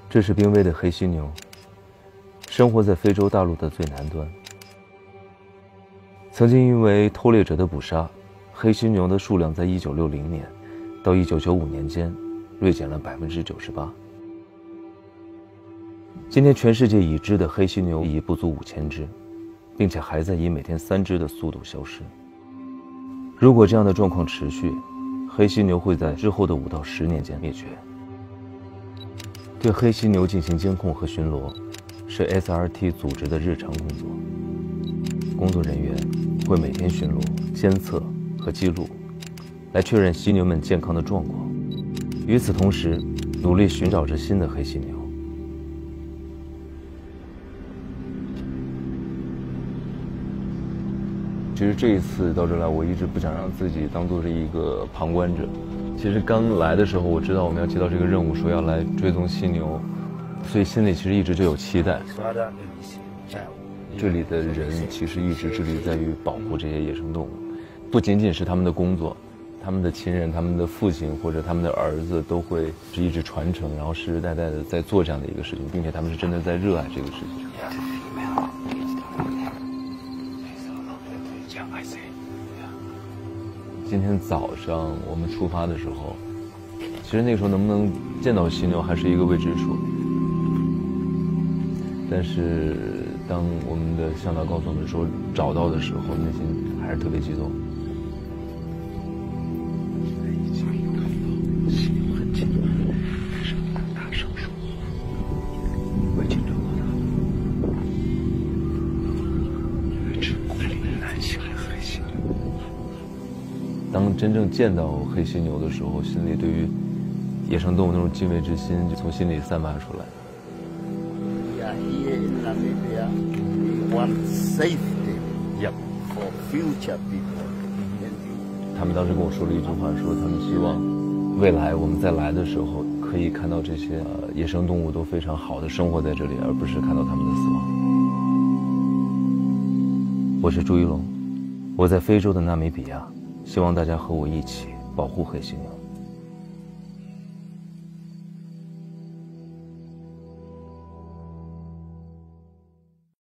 这是濒危的黑犀牛，生活在非洲大陆的最南端。曾经因为偷猎者的捕杀，黑犀牛的数量在1960年到1995年间锐减了98%。今天全世界已知的黑犀牛已不足5000只，并且还在以每天3只的速度消失。如果这样的状况持续，黑犀牛会在之后的5到10年间灭绝。对黑犀牛进行监控和巡逻，是 SRT 组织的日常工作。工作人员会每天巡逻、监测和记录，来确认犀牛们健康的状况。与此同时，努力寻找着新的黑犀牛。其实这一次到这来，我一直不想让自己当做是一个旁观者。其实刚来的时候，我知道我们要接到这个任务，说要来追踪犀牛，所以心里其实一直就有期待。这里的人其实一直致力在于保护这些野生动物，不仅仅是他们的工作，他们的亲人、他们的父亲或者他们的儿子都会一直传承，然后世世代代的在做这样的一个事情，并且他们是真的在热爱这个事情。今天早上我们出发的时候，其实那个时候能不能见到犀牛还是一个未知数。但是当我们的向导告诉我们说找到的时候，内心还是特别激动。当真正见到黑犀牛的时候，心里对于野生动物那种敬畏之心就从心里散发出来。 Here in Namibia, we want safety for future people. 他们当时跟我说了一句话，说他们希望未来我们再来的时候，可以看到这些野生动物都非常好的生活在这里，而不是看到他们的死亡。我是朱一龙，我在非洲的纳米比亚。希望大家和我一起保护黑犀牛。